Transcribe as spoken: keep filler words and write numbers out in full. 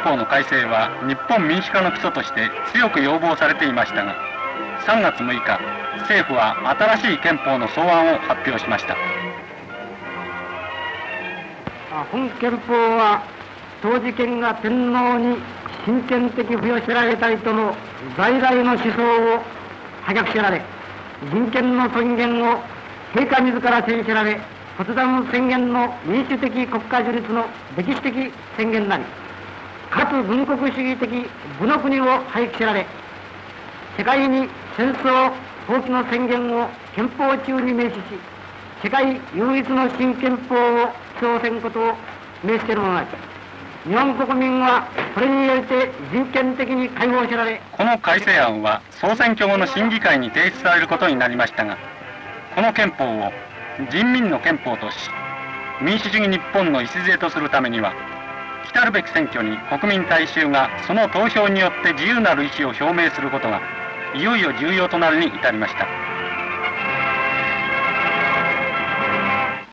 法の改正は日本民主化の基礎として強く要望されていましたが、さんがつむいか、政府は新しい憲法の草案を発表しました。 本憲法は当事権が天皇に親権的付与せられたいとの在来の思想を破却せられ、人権の尊厳を陛下自ら宣せられ、ポツダム宣言の民主的国家樹立の歴史的宣言なり、かつ軍国主義的武の国を廃棄せられ、世界に戦争放棄の宣言を憲法中に明示し、世界唯一の新憲法を起草せんことを命じているものなり、日本国民はこれによって人権的に解放せられ、 この改正案は総選挙後の審議会に提出されることになりましたが、この憲法を人民の憲法とし、民主主義日本の礎とするためには、来たるべき選挙に国民大衆がその投票によって自由なる意思を表明することがいよいよ重要となるに至りました。